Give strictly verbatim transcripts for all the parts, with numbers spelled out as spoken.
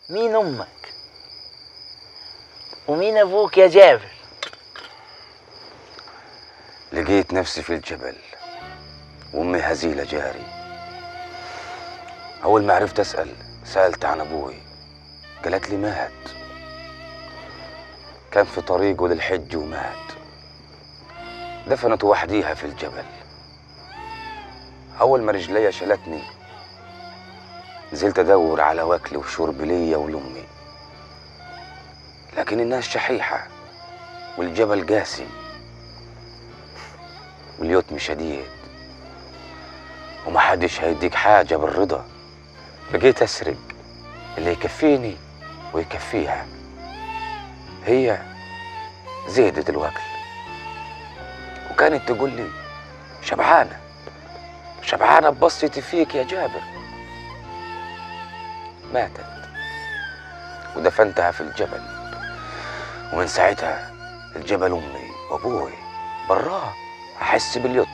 مين امك ومين ابوك يا جابر؟ لقيت نفسي في الجبل وامي هزيله جاري. اول ما عرفت اسال سالت عن ابوي، قالت لي مات، كان في طريقه للحج ومات. دفنته وحديها في الجبل. اول ما رجليا شلتني نزلت ادور على واكل وشرب ليا ولامي، لكن الناس شحيحه والجبل قاسي واليتم شديد ومحدش هيديك حاجه بالرضا. بقيت اسرق اللي يكفيني ويكفيها. هي زهدت الوكل وكانت تقول لي شبعانه شبعانه ببصتي فيك يا جابر. ماتت ودفنتها في الجبل، ومن ساعتها الجبل امي وابوي براه احس باليد.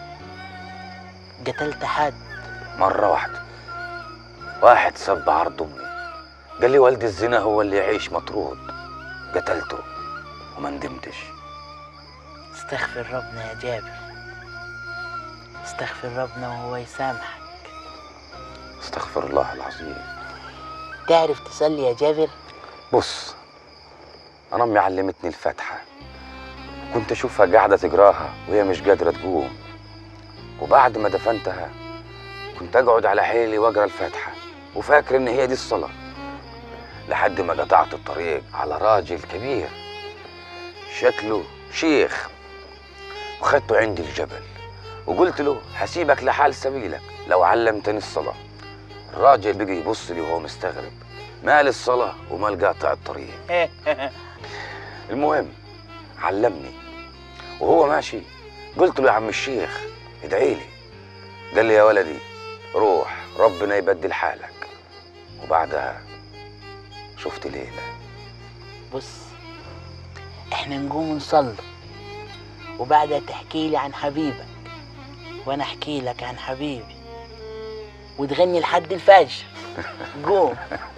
قتلت حد؟ مره واحده، واحد سب عرض امي، قال لي والد الزنا هو اللي يعيش مطرود. قتلته وما ندمتش. استغفر ربنا يا جابر، استغفر ربنا وهو يسامحك. استغفر الله العظيم. تعرف تصلي يا جابر؟ بص، انا امي علمتني الفاتحه، كنت اشوفها قاعده تقراها وهي مش قادره تقوم، وبعد ما دفنتها كنت اقعد على حيلي واقرا الفاتحه وفاكر ان هي دي الصلاه، لحد ما قطعت الطريق على راجل كبير شكله شيخ، وخدته عندي الجبل وقلت له هسيبك لحال سبيلك لو علمتني الصلاه. الراجل بقي يبص لي وهو مستغرب، مال الصلاه ومال قاطع الطريق. المهم علمني، وهو ماشي قلت له يا عم الشيخ ادعي لي. قال لي يا ولدي روح ربنا يبدل حالك. وبعدها شفت ليلة. بص، احنا نقوم نصلي وبعدها تحكي لي عن حبيبك وانا احكي لك عن حبيبي وتغني لحد الفجر. قوم.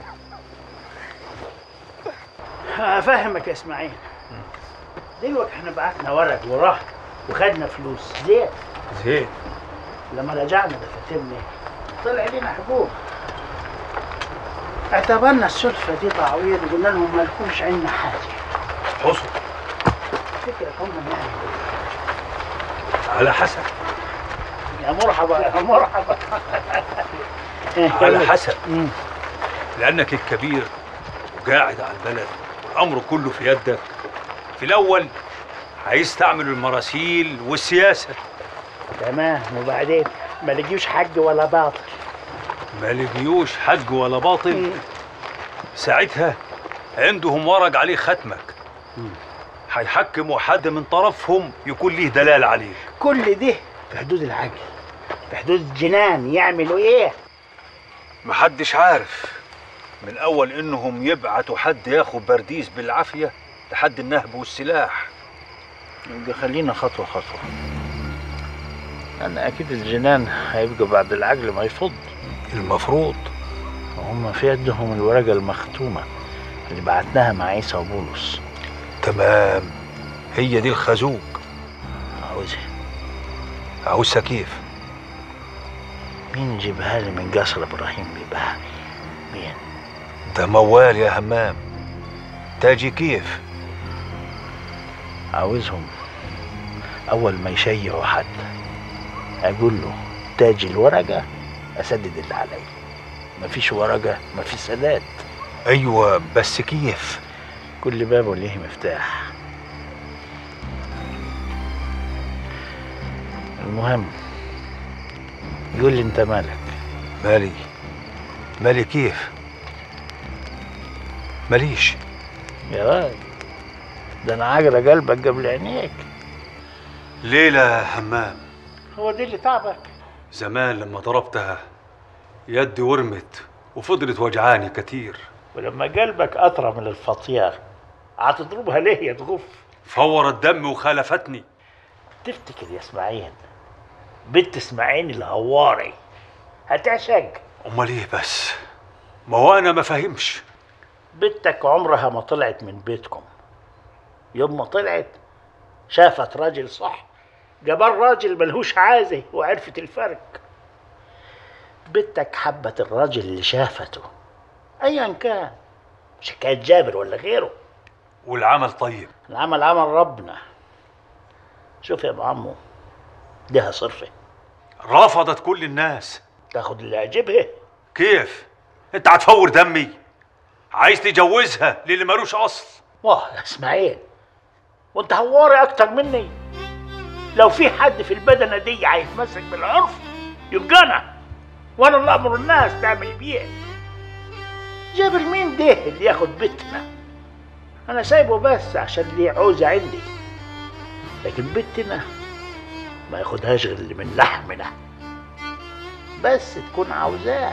افهمك يا اسماعيل، دلوقتي احنا بعتنا ورق وراه وخدنا فلوس زين زين. لما رجعنا دفترنا طلع لنا حقوق، اعتبرنا السلفه دي تعويض وقلنا لهم ما لكمش عندنا حاجه. حصل. فكرة هم يعني على حسب. يا مرحبا يا مرحبا. على حسب، لأنك الكبير وقاعد على البلد والأمر كله في يدك. في الأول هيستعمل المراسيل والسياسة. تمام، وبعدين ما لقيوش حق ولا باطل. ما لقيوش حق ولا باطل. ساعتها عندهم ورق عليه ختمك، هيحكموا حد من طرفهم يكون ليه دلال عليه. كل ده في حدود العقل، في حدود الجنان. يعملوا ايه؟ محدش عارف، من اول انهم يبعتوا حد ياخد برديس بالعافيه لحد النهب والسلاح. يبقى خلينا خطوه خطوه. انا اكيد الجنان هيبقى بعد العقل ما يفض. المفروض هم في يدهم الورقه المختومه اللي بعتناها مع عيسى وبولس. تمام، هي دي الخازوق. عاوزها. عاوزها كيف؟ مين يجيبها لي من قصر ابراهيم بيبها؟ مين؟ ده موال يا همام. تاجي كيف؟ عاوزهم اول ما يشيعوا حد اقول له تاج الورقه اسدد اللي علي. مفيش ورقه مفيش سداد. ايوه بس كيف؟ كل باب وليه مفتاح. المهم يقول لي انت مالك؟ مالي؟ مالي كيف؟ ماليش يا راجل، ده انا عاجل قلبك قبل عينيك. ليلة يا همام. هو دي اللي تعبك؟ زمان لما ضربتها يدي ورمت وفضلت وجعاني كتير. ولما قلبك أطرى من الفطيار هتضربها ليه يا تغف؟ فورت دمي وخالفتني. تفتكر يا اسماعيل بنت اسماعيل الهواري هتعشق؟ امال ايه بس؟ ما هو انا ما فاهمش. بنتك عمرها ما طلعت من بيتكم. يوم ما طلعت شافت راجل صح، جابر راجل ملهوش عازه وعرفت الفرق. بنتك حبت الراجل اللي شافته ايا كان، مش حكايه جابر ولا غيره. والعمل طيب؟ العمل عمل ربنا. شوف يا ابو عمو، ليها صرفه. رفضت كل الناس. تاخد اللي يعجبها. كيف؟ انت هتفور دمي؟ عايز تجوزها للي مالوش اصل؟ واه يا اسماعيل، وانت هواري اكتر مني. لو في حد في البدنه دي هيتمسك بالعرف يبقى انا، وانا اللي امر الناس تعمل بيه. جابر مين ده اللي ياخد بيتنا؟ انا سايبه بس عشان ليه عوزه عندي، لكن بنتنا ما ياخدهاش غير اللي من لحمنا، بس تكون عاوزاه.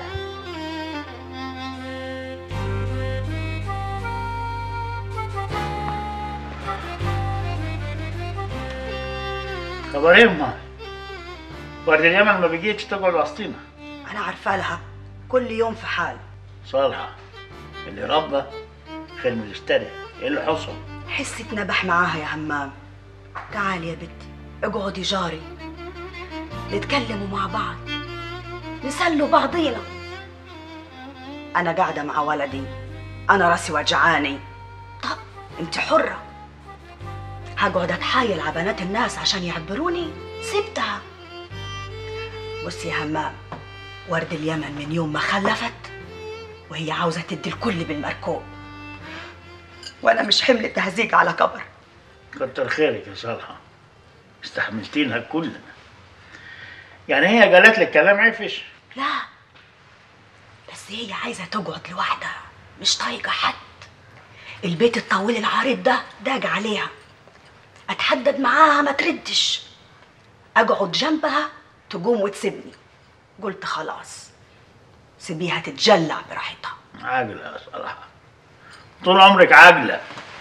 خبر يما، ورد اليمن ما بيجيش تقعد وسطينا. انا عارفه لها كل يوم في حال. صالحه اللي ربى خير من اللي اشترى. ايه اللي حصل؟ حسي اتنبح معاها يا همام. تعالي يا بنتي اقعدي جاري، نتكلموا مع بعض، نسلوا بعضينا. انا قاعده مع ولدي، انا راسي وجعاني. طب انت حره، هقعد اتحايل على بنات الناس عشان يعبروني؟ سبتها. بصي يا همام، ورد اليمن من يوم ما خلفت وهي عاوزه تدي الكل بالمركوب، وانا مش حمل تهزيق على كبر. كتر خيرك يا صالحه، استحملتينها كلنا. يعني هي قالت لك كلام عفش؟ لا، بس هي عايزه تقعد لوحدها، مش طايقه حد. البيت الطويل العريض ده داج عليها، اتحدد معاها ما تردش، اقعد جنبها تقوم وتسيبني. قلت خلاص سيبيها تتجلع براحتها. عاقله يا صالحه، طول عمرك عاقله.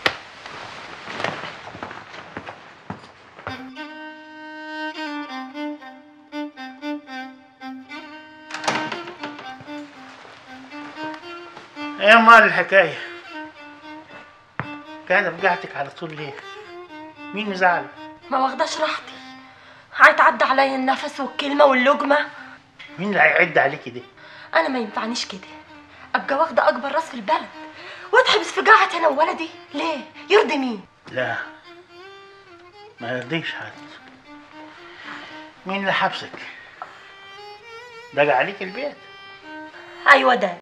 ايه مال الحكايه؟ كان رجعتك على طول ليه؟ مين مزعل؟ ما واخداش راحتي، هيتعدى عليا النفس والكلمه واللقمه. مين اللي هيعد عليكي دي؟ انا ما ينفعنيش كده، ابقى واخده اكبر راس في البلد واتحبس في قاعه انا وولدي. ليه؟ يرضي مين؟ لا، ما يرضيش حد. مين اللي حبسك؟ دق عليك البيت؟ ايوه ده